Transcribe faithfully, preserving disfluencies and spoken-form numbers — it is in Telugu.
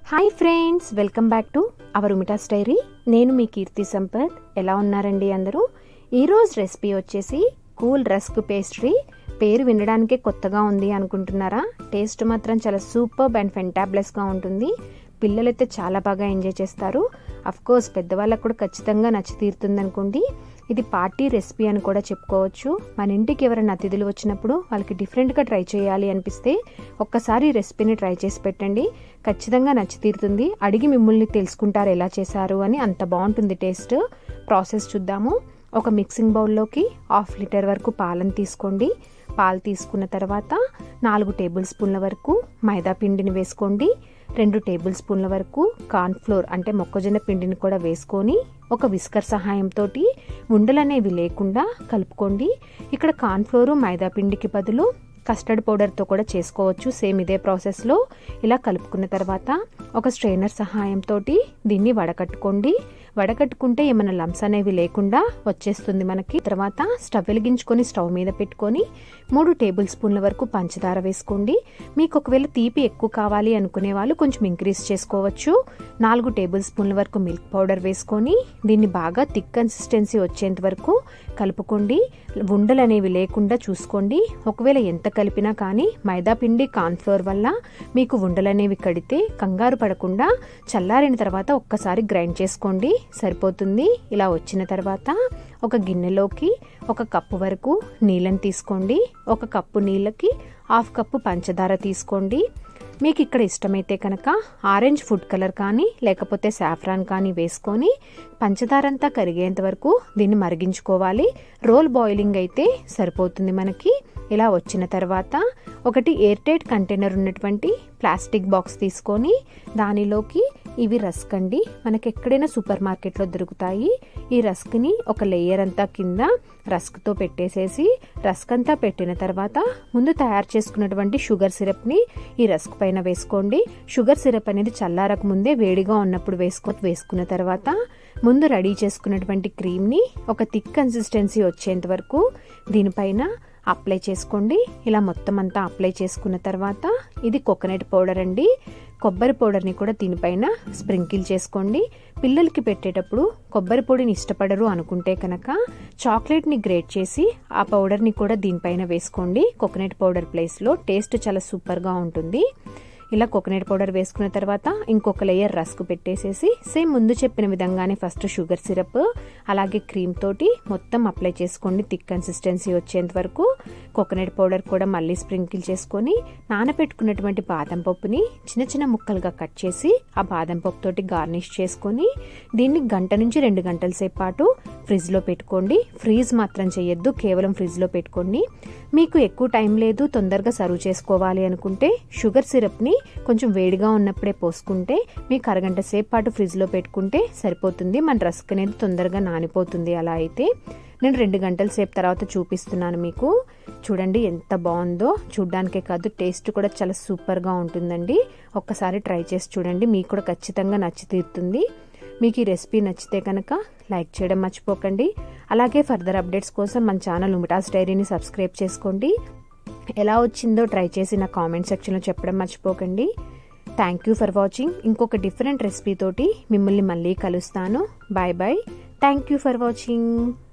Hi friends, welcome back to our ఉమిటాస్ డైరీ. నేను మీ కీర్తి సంపత్. ఎలా ఉన్నారండి అందరూ? ఈరోజు రెసిపీ వచ్చేసి కూల్ రస్క్ పేస్ట్రీ. పేరు వినడానికే కొత్తగా ఉంది అనుకుంటున్నారా? టేస్ట్ మాత్రం చాలా సూపర్బ్ అండ్ ఫెంటాబ్లెస్గా ఉంటుంది. పిల్లలైతే చాలా బాగా ఎంజాయ్ చేస్తారు. అఫ్కోర్స్ పెద్దవాళ్ళకు కూడా ఖచ్చితంగా నచ్చి తీరుతుంది అనుకోండి. ఇది పార్టీ రెసిపీ అని కూడా చెప్పుకోవచ్చు. మన ఇంటికి ఎవరైనా అతిథులు వచ్చినప్పుడు వాళ్ళకి డిఫరెంట్గా ట్రై చేయాలి అనిపిస్తే ఒక్కసారి రెసిపీని ట్రై చేసి పెట్టండి. ఖచ్చితంగా నచ్చి తీరుతుంది. అడిగి మిమ్మల్ని తెలుసుకుంటారు ఎలా చేశారు అని. అంత బాగుంటుంది టేస్ట్. ప్రాసెస్ చూద్దాము. ఒక మిక్సింగ్ బౌల్లోకి హాఫ్ లీటర్ వరకు పాలను తీసుకోండి. పాలు తీసుకున్న తర్వాత నాలుగు టేబుల్ స్పూన్ల వరకు మైదా పిండిని వేసుకోండి. రెండు టేబుల్ స్పూన్ల వరకు కార్న్ ఫ్లోర్ అంటే మొక్కజొన్న పిండిని కూడా వేసుకొని ఒక విస్కర్ సహాయంతో ఉండలు అనేవి లేకుండా కలుపుకోండి. ఇక్కడ కార్న్ ఫ్లోరు మైదా పిండికి బదులు కస్టర్డ్ పౌడర్తో కూడా చేసుకోవచ్చు. సేమ్ ఇదే ప్రాసెస్లో ఇలా కలుపుకున్న తర్వాత ఒక స్ట్రైనర్ సహాయంతో దీన్ని వడకట్టుకోండి. వడకట్టుకుంటే ఏమైనా లంప్స్ అనేవి లేకుండా వచ్చేస్తుంది మనకి. తర్వాత స్టవ్ వెలిగించుకొని స్టవ్ మీద పెట్టుకొని మూడు టేబుల్ స్పూన్ల వరకు పంచదార వేసుకోండి. మీకు ఒకవేళ తీపి ఎక్కువ కావాలి అనుకునే వాళ్ళు కొంచెం ఇంక్రీజ్ చేసుకోవచ్చు. నాలుగు టేబుల్ స్పూన్ల వరకు మిల్క్ పౌడర్ వేసుకొని దీన్ని బాగా థిక్ కన్సిస్టెన్సీ వచ్చేంత వరకు కలుపుకోండి. ఉండలు అనేవి లేకుండా చూసుకోండి. ఒకవేళ ఎంత కలిపినా కానీ మైదా పిండి కార్న్ ఫ్లోర్ వల్ల మీకు ఉండలు అనేవి కడితే కంగారు పడకుండా చల్లారిన తర్వాత ఒక్కసారి గ్రైండ్ చేసుకోండి, సరిపోతుంది. ఇలా వచ్చిన తర్వాత ఒక గిన్నెలోకి ఒక కప్పు వరకు నీళ్ళని తీసుకోండి. ఒక కప్పు నీళ్ళకి హాఫ్ కప్పు పంచదార తీసుకోండి. మీకు ఇక్కడ ఇష్టమైతే కనుక ఆరెంజ్ ఫుడ్ కలర్ కానీ లేకపోతే సాఫ్రాన్ కానీ వేసుకొని పంచదార అంతా కరిగేంత వరకు దీన్ని మరిగించుకోవాలి. రోల్ బాయిలింగ్ అయితే సరిపోతుంది మనకి. ఇలా వచ్చిన తర్వాత ఒకటి ఎయిర్ టైట్ కంటైనర్ ఉన్నటువంటి ప్లాస్టిక్ బాక్స్ తీసుకొని దానిలోకి ఇవి రస్క్ అండి. మనకి ఎక్కడైనా సూపర్ మార్కెట్లో దొరుకుతాయి. ఈ రస్క్ని ఒక లేయర్ అంతా కింద రస్క్తో పెట్టేసేసి రస్క్ అంతా పెట్టిన తర్వాత ముందు తయారు చేసుకున్నటువంటి షుగర్ సిరప్ని ఈ రస్క్ పైన వేసుకోండి. షుగర్ సిరప్ అనేది చల్లారక ముందే వేడిగా ఉన్నప్పుడు వేసుకో వేసుకున్న తర్వాత ముందు రెడీ చేసుకున్నటువంటి క్రీమ్ని ఒక థిక్ కన్సిస్టెన్సీ వచ్చేంత వరకు దీనిపైన అప్లై చేసుకోండి. ఇలా మొత్తం అంతా అప్లై చేసుకున్న తర్వాత ఇది కోకోనట్ పౌడర్ అండి. కొబ్బరి పౌడర్ని కూడా దీనిపైన స్ప్రింకిల్ చేసుకోండి. పిల్లలకి పెట్టేటప్పుడు కొబ్బరి పొడిని ఇష్టపడరు అనుకుంటే కనుక చాక్లెట్ని గ్రేట్ చేసి ఆ పౌడర్ని కూడా దీనిపైన వేసుకోండి. కోకోనట్ పౌడర్ ప్లేస్లో టేస్ట్ చాలా సూపర్గా ఉంటుంది. ఇలా కోకోనట్ పౌడర్ వేసుకున్న తర్వాత ఇంకొక లేయర్ రస్క్ పెట్టేసేసి సేమ్ ముందు చెప్పిన విధంగానే ఫస్ట్ షుగర్ సిరప్ అలాగే క్రీమ్ తోటి మొత్తం అప్లై చేసుకోండి. థిక్ కన్సిస్టెన్సీ వచ్చేంత వరకు కోకోనట్ పౌడర్ కూడా మళ్ళీ స్ప్రింకిల్ చేసుకొని నానబెట్టుకున్నటువంటి బాదం పప్పుని చిన్న చిన్న ముక్కలుగా కట్ చేసి ఆ బాదం పప్పు తోటి గార్నిష్ చేసుకొని దీన్ని గంట నుంచి రెండు గంటల సేపు పాటు ఫ్రిడ్జ్లో పెట్టుకోండి. ఫ్రీజ్ మాత్రం చేయొద్దు, కేవలం ఫ్రిడ్జ్లో పెట్టుకోండి. మీకు ఎక్కువ టైం లేదు, తొందరగా సర్వ్ చేసుకోవాలి అనుకుంటే షుగర్ సిరప్ని కొంచెం వేడిగా ఉన్నప్పుడే పోసుకుంటే మీకు అరగంట సేపు పాటు ఫ్రిడ్జ్లో పెట్టుకుంటే సరిపోతుంది. మన రస్క్ అనేది తొందరగా నానిపోతుంది. అలా అయితే నేను రెండు గంటల సేపు తర్వాత చూపిస్తున్నాను మీకు. చూడండి ఎంత బాగుందో. చూడ్డానికే కాదు టేస్ట్ కూడా చాలా సూపర్గా ఉంటుందండి. ఒక్కసారి ట్రై చేసి చూడండి, మీకు కూడా ఖచ్చితంగా నచ్చి తీరుతుంది. మీకు ఈ రెసిపీ నచ్చితే కనుక లైక్ చేయడం మర్చిపోకండి. అలాగే ఫర్దర్ అప్డేట్స్ కోసం మన ఛానల్ ఉమిటాస్ డైరీని సబ్స్క్రైబ్ చేసుకోండి. ఎలా వచ్చిందో ట్రై చేసి నా కామెంట్ సెక్షన్లో చెప్పడం మర్చిపోకండి. Thank you for watching. ఇంకొక డిఫరెంట్ రెసిపీ తోటి మిమ్మల్ని మళ్ళీ కలుస్తాను. Bye bye. Thank you for watching.